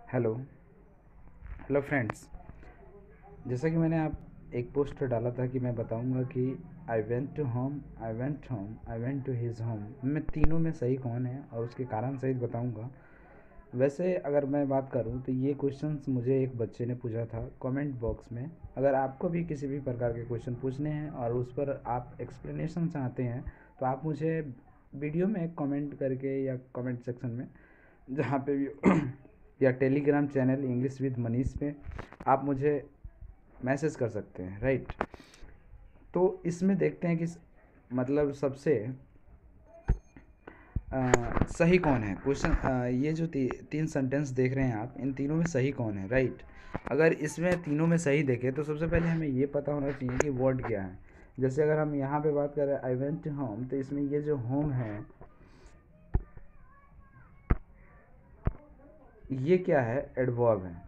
Hello hello friends. जैसा कि मैंने आप एक पोस्ट डाला था कि मैं बताऊंगा कि I went to home, I went home, I went to his home में तीनों में सही कौन है और उसके कारण सहित बताऊंगा। वैसे अगर मैं बात करूं तो ये क्वेश्चंस मुझे एक बच्चे ने पूछा था कमेंट बॉक्स में। अगर आपको भी किसी भी प्रकार के क्वेश्चन पूछने हैं और उस पर आप एक्सप्लेनेशन चाहते हैं तो आप मुझे वीडियो में कमेंट करके या कमेंट सेक्शन में जहाँ पे भी या Telegram channel English with Manish पे आप मुझे मैसेज कर सकते हैं, राइट। तो इसमें देखते हैं कि मतलब सबसे सही कौन है क्वेश्चन। ये जो तीन सेंटेंस देख रहे हैं आप, इन तीनों में सही कौन है, राइट। अगर इसमें तीनों में सही देखें तो सबसे पहले हमें ये पता होना चाहिए कि वर्ड क्या है। जैसे अगर हम यहाँ पे बात करें आई वेंट होम, तो इसमें ये जो होम है ये क्या है, एडवर्ब है।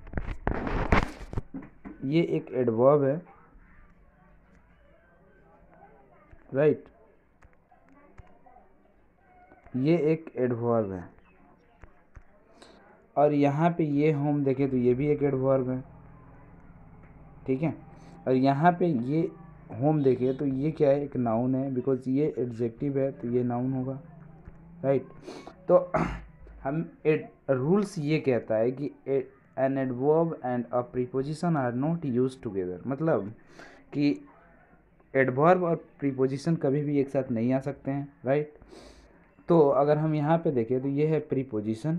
ये एक एडवर्ब है, राइट। ये एक एडवर्ब है और यहाँ पे ये होम देखें तो ये भी एक एडवर्ब है, ठीक है। और यहाँ पे ये होम देखें तो ये क्या है, एक नाउन है, बिकॉज ये एडजेक्टिव है तो ये नाउन होगा, राइट। तो हम रूल्स ये कहता है कि an adverb and a preposition are not use together, मतलब कि एडवर्ब और प्रीपोजिशन कभी भी एक साथ नहीं आ सकते हैं, राइट। तो अगर हम यहाँ पे देखें तो ये है प्रीपोजिशन,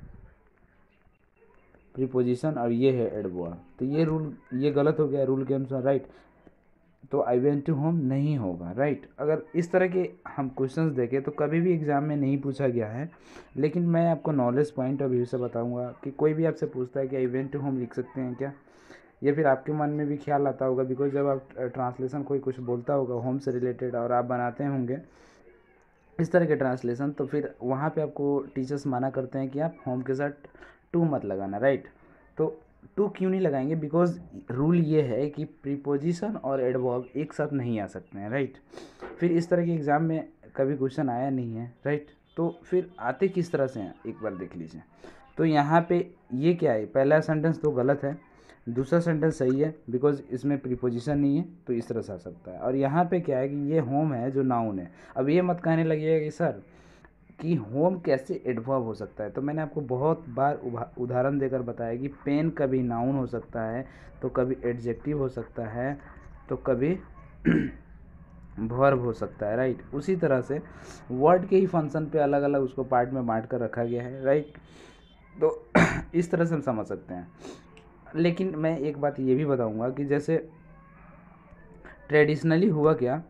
प्रीपोजिशन और ये है एडवर्ब, तो ये रूल ये गलत हो गया रूल के अनुसार, राइट। तो आई वेंट टू होम नहीं होगा, राइट। अगर इस तरह के हम क्वेश्चंस देखें तो कभी भी एग्जाम में नहीं पूछा गया है, लेकिन मैं आपको नॉलेज पॉइंट ऑफ व्यू से बताऊंगा कि कोई भी आपसे पूछता है कि आई वेंट टू होम लिख सकते हैं क्या, या फिर आपके मन में भी ख्याल आता होगा, बिकॉज जब आप ट्रांसलेशन कोई कुछ बोलता होगा होम से रिलेटेड और आप बनाते होंगे इस तरह के ट्रांसलेशन, तो फिर वहाँ पे आपको टीचर्स माना करते हैं कि आप होम के साथ टू मत लगाना, राइट। तो टू क्यों नहीं लगाएंगे, बिकॉज रूल ये है कि प्रीपोजिशन और एडवर्ब एक साथ नहीं आ सकते हैं, राइट। फिर इस तरह के एग्ज़ाम में कभी क्वेश्चन आया नहीं है, राइट। तो फिर आते किस तरह से हैं एक बार देख लीजिए। तो यहाँ पे ये क्या है, पहला सेंटेंस तो गलत है, दूसरा सेंटेंस सही है बिकॉज इसमें प्रीपोजिशन नहीं है तो इस तरह से आ सकता है। और यहाँ पे क्या है कि ये होम है जो नाउन है। अब ये मत कहने लगिएगा कि सर कि होम कैसे एडवर्ब हो सकता है, तो मैंने आपको बहुत बार उदाहरण देकर बताया कि पेन कभी नाउन हो सकता है, तो कभी एडजेक्टिव हो सकता है, तो कभी वर्ब हो सकता है, राइट। उसी तरह से वर्ड के ही फंक्शन पे अलग अलग उसको पार्ट में बांट कर रखा गया है, राइट। तो इस तरह से हम समझ सकते हैं। लेकिन मैं एक बात ये भी बताऊंगा कि जैसे ट्रेडिशनली हुआ क्या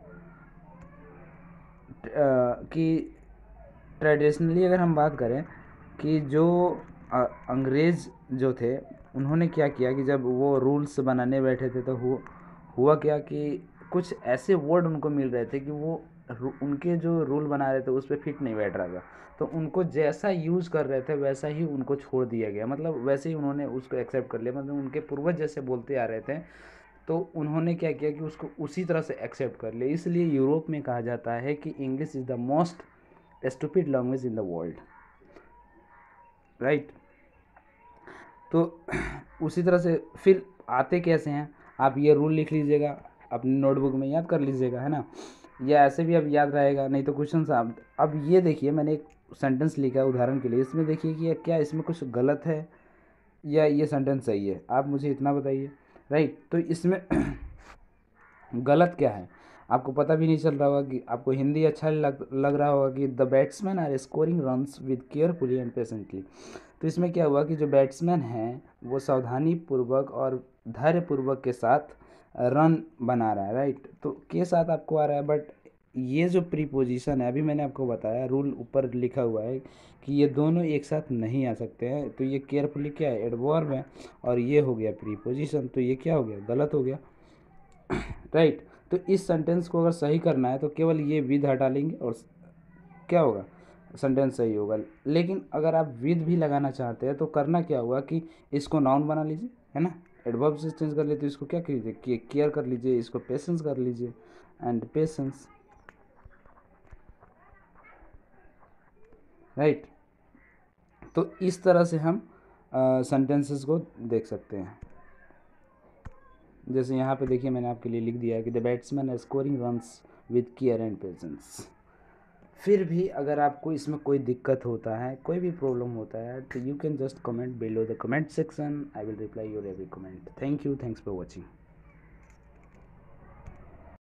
कि ट्रेडिशनली अगर हम बात करें कि जो अंग्रेज़ जो थे उन्होंने क्या किया कि जब वो रूल्स बनाने बैठे थे तो हुआ क्या कि कुछ ऐसे वर्ड उनको मिल रहे थे कि वो उनके जो रूल बना रहे थे उस पर फिट नहीं बैठ रहा था, तो उनको जैसा यूज़ कर रहे थे वैसा ही उनको छोड़ दिया गया, मतलब वैसे ही उन्होंने उसको एक्सेप्ट कर लिया, मतलब उनके पूर्वज जैसे बोलते आ रहे थे तो उन्होंने क्या किया कि उसको उसी तरह से एक्सेप्ट कर लिया। इसलिए यूरोप में कहा जाता है कि English is the most stupid language in the world, right. तो उसी तरह से फिर आते कैसे हैं, आप ये रूल लिख लीजिएगा अपनी नोटबुक में, याद कर लीजिएगा, है ना, या ऐसे भी अब याद रहेगा, नहीं तो क्वेश्चन आप अब ये देखिए मैंने एक सेंटेंस लिखा है उदाहरण के लिए, इसमें देखिए कि क्या इसमें कुछ गलत है या ये सेंटेंस सही है, आप मुझे इतना बताइए, राइट। तो इसमें गलत क्या है आपको पता भी नहीं चल रहा होगा, कि आपको हिंदी अच्छा लग रहा होगा कि the batsman are scoring runs with carefully and patiently. तो इसमें क्या हुआ कि जो बैट्समैन हैं वो सावधानी पूर्वक और धैर्य पूर्वक के साथ रन बना रहा है, राइट। तो के साथ आपको आ रहा है, बट ये जो प्रीपोजिशन है अभी मैंने आपको बताया रूल ऊपर लिखा हुआ है कि ये दोनों एक साथ नहीं आ सकते हैं, तो ये केयरफुली क्या है, एडवर्ब है, और ये हो गया प्रीपोजिशन, तो ये क्या हो गया, गलत हो गया, राइट। तो इस सेंटेंस को अगर सही करना है तो केवल ये विद हटा लेंगे और क्या होगा, सेंटेंस सही होगा। लेकिन अगर आप विद भी लगाना चाहते हैं तो करना क्या होगा कि इसको नाउन बना लीजिए, है ना, एडवर्ब से चेंज कर लेते, इसको क्या कीजिए, केयर कर लीजिए, इसको पेशेंस कर लीजिए, एंड पेशेंस, राइट। तो इस तरह से हम सेंटेंसेस को देख सकते हैं। जैसे यहाँ पे देखिए मैंने आपके लिए लिख दिया है कि the batsman are scoring runs with care and patience. फिर भी अगर आपको इसमें कोई दिक्कत होता है, कोई भी प्रॉब्लम होता है, तो you can just comment below the comment section. I will reply your every comment. Thank you, thanks for watching.